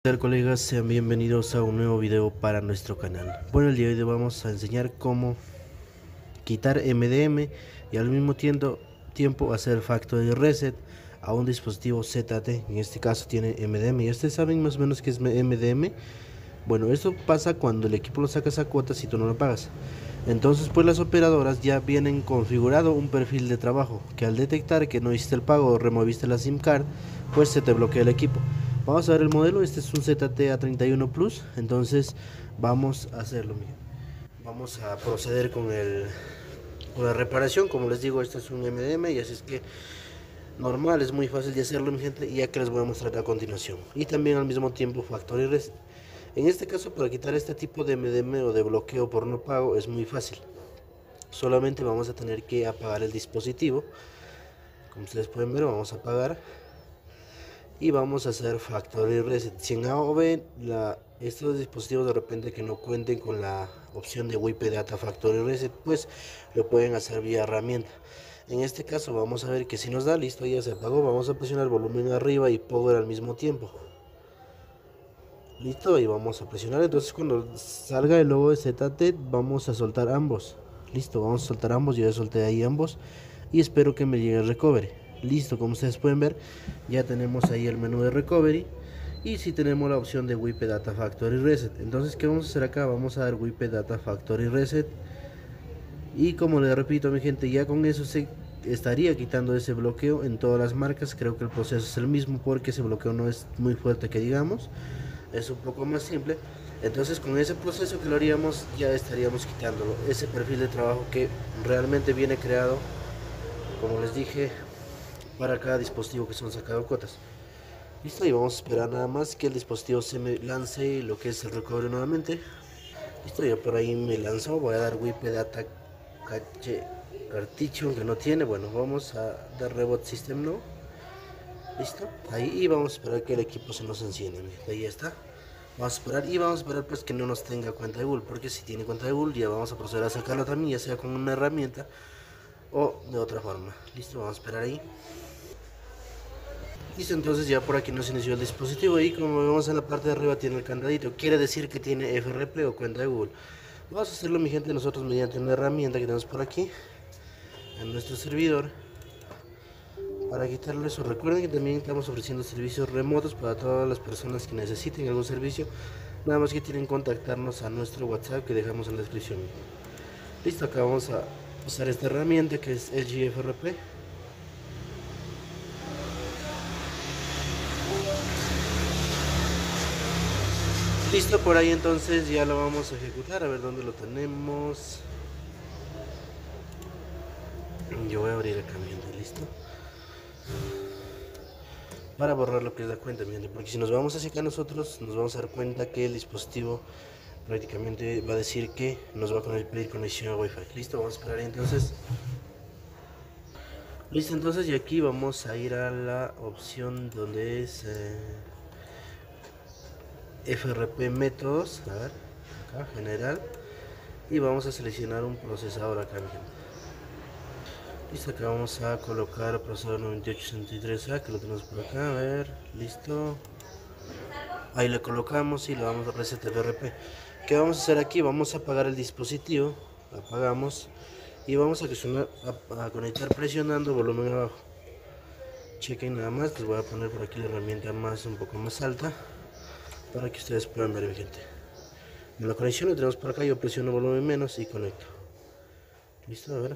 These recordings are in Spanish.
Hola colegas, sean bienvenidos a un nuevo video para nuestro canal. Bueno, el día de hoy vamos a enseñar cómo quitar MDM y al mismo tiempo hacer factory reset a un dispositivo ZT. En este caso tiene MDM. ¿Y ustedes saben más o menos qué es MDM? Bueno, esto pasa cuando el equipo lo sacas a cuotas y tú no lo pagas. Entonces pues las operadoras ya vienen configurado un perfil de trabajo que al detectar que no hiciste el pago o removiste la SIM card, pues se te bloquea el equipo. Vamos a ver el modelo. Este es un ZT A31 Plus. Entonces vamos a hacerlo. Vamos a proceder con la reparación. Como les digo, este es un MDM y así es que normal, es muy fácil de hacerlo, mi gente, y ya que les voy a mostrar a continuación. Y también al mismo tiempo factory reset. En este caso, para quitar este tipo de MDM o de bloqueo por no pago es muy fácil. Solamente vamos a tener que apagar el dispositivo. Como ustedes pueden ver, vamos a apagar y vamos a hacer factory reset. Si en AOV estos dispositivos de repente que no cuenten con la opción de WIP Data Factory Reset, pues lo pueden hacer vía herramienta. En este caso vamos a ver que si nos da, listo, ya se apagó. Vamos a presionar volumen arriba y power al mismo tiempo. Listo, y vamos a presionar. Entonces cuando salga el logo de ZT vamos a soltar ambos. Listo, vamos a soltar ambos. Yo ya solté ahí ambos y espero que me llegue el recovery. Listo, como ustedes pueden ver, ya tenemos ahí el menú de recovery y si tenemos la opción de WIP Data Factory Reset. Entonces, ¿qué vamos a hacer acá? Vamos a dar WIP Data Factory Reset y como les repito, mi gente, ya con eso se estaría quitando ese bloqueo en todas las marcas. Creo que el proceso es el mismo porque ese bloqueo no es muy fuerte que digamos, es un poco más simple. Entonces con ese proceso que lo haríamos ya estaríamos quitándolo, ese perfil de trabajo que realmente viene creado, como les dije, para cada dispositivo que son sacado cuotas. Listo, y vamos a esperar nada más que el dispositivo se me lance lo que es el recovery nuevamente. Listo, ya por ahí me lanzó. Voy a dar WIP Data Cache Cartucho que no tiene. Bueno, vamos a dar Reboot System No. Listo, ahí, y vamos a esperar que el equipo se nos encienda. Ahí está. Vamos a esperar y vamos a esperar pues que no nos tenga cuenta de Google, porque si tiene cuenta de Google ya vamos a proceder a sacarlo también, ya sea con una herramienta o de otra forma. Listo, vamos a esperar ahí. Listo, entonces ya por aquí nos inició el dispositivo y como vemos en la parte de arriba tiene el candadito, quiere decir que tiene FRP o cuenta de Google. Vamos a hacerlo, mi gente, nosotros mediante una herramienta que tenemos por aquí en nuestro servidor para quitarle eso. Recuerden que también estamos ofreciendo servicios remotos para todas las personas que necesiten algún servicio, nada más que tienen que contactarnos a nuestro WhatsApp que dejamos en la descripción. Listo, acá vamos a usar esta herramienta que es LG FRP. Listo, por ahí entonces ya lo vamos a ejecutar, a ver dónde lo tenemos. Yo voy a abrir el camión, listo. Para borrar lo que es la cuenta, porque si nos vamos hacia acá nosotros nos vamos a dar cuenta que el dispositivo prácticamente va a decir que nos va a pedir conexión a Wi-Fi. Listo, vamos a esperar entonces. Listo, entonces y aquí vamos a ir a la opción donde es FRP métodos, a ver, acá general, y vamos a seleccionar un procesador acá, mi gente. Listo, acá vamos a colocar procesador 9863A, que lo tenemos por acá, a ver, listo. Ahí le colocamos y le vamos a reset FRP. ¿Qué vamos a hacer aquí? Vamos a apagar el dispositivo, apagamos y vamos a conectar presionando volumen abajo. Chequen nada más, les voy a poner por aquí la herramienta un poco más alta para que ustedes puedan ver, mi gente. En la conexión lo tenemos por acá, yo presiono volumen menos y conecto. Listo, a ver.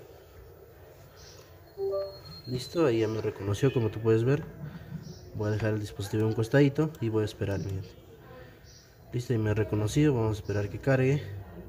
Listo, ahí ya me reconoció, como tú puedes ver. Voy a dejar el dispositivo a un costadito y voy a esperar, mi gente. Listo, y me ha reconocido, vamos a esperar que cargue.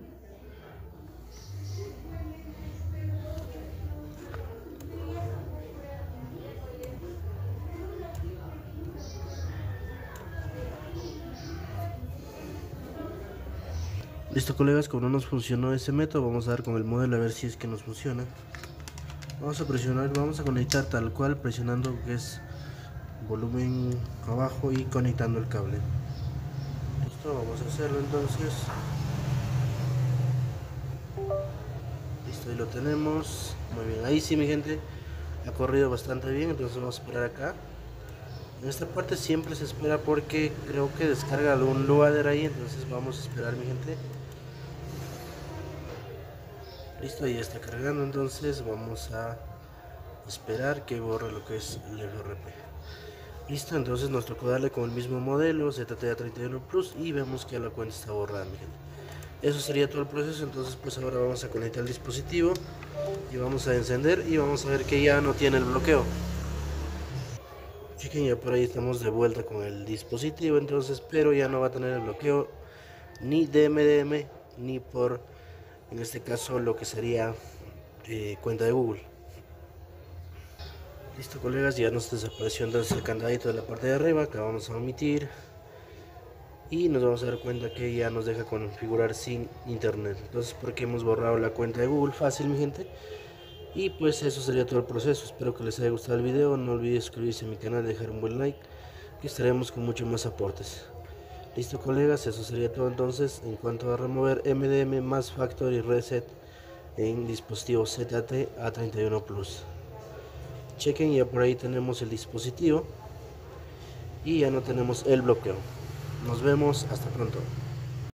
Listo, colegas, como no nos funcionó ese método, vamos a dar con el modelo a ver si es que nos funciona. Vamos a presionar, vamos a conectar tal cual, presionando que es volumen abajo y conectando el cable. Listo, vamos a hacerlo entonces. Listo, ahí lo tenemos. Muy bien, ahí sí, mi gente, ha corrido bastante bien, entonces vamos a esperar acá. En esta parte siempre se espera porque creo que descarga algún loader ahí, entonces vamos a esperar, mi gente. Listo, ya está cargando, entonces vamos a esperar que borre lo que es el FRP. Listo, entonces nos tocó darle con el mismo modelo ZTA31 Plus y vemos que la cuenta está borrada, mi gente. Eso sería todo el proceso. Entonces pues ahora vamos a conectar el dispositivo y vamos a encender y vamos a ver que ya no tiene el bloqueo. Chequen, ya por ahí estamos de vuelta con el dispositivo, entonces, pero ya no va a tener el bloqueo ni de MDM ni por, en este caso, lo que sería cuenta de Google. Listo, colegas, ya nos desapareció entonces el candadito de la parte de arriba que vamos a omitir y nos vamos a dar cuenta que ya nos deja configurar sin internet. Entonces, porque hemos borrado la cuenta de Google, fácil, mi gente. Y pues eso sería todo el proceso. Espero que les haya gustado el video. No olviden suscribirse a mi canal, dejar un buen like, que estaremos con muchos más aportes. Listo, colegas, eso sería todo entonces en cuanto a remover MDM más Factory Reset en dispositivo ZT A31 Plus. Chequen, ya por ahí tenemos el dispositivo y ya no tenemos el bloqueo. Nos vemos, hasta pronto.